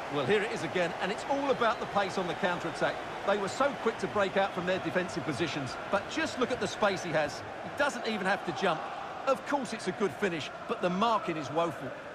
Well, here it is again, and it's all about the pace on the counter-attack. They were so quick to break out from their defensive positions, but just look at the space he has. He doesn't even have to jump. Of course it's a good finish, but the marking is woeful.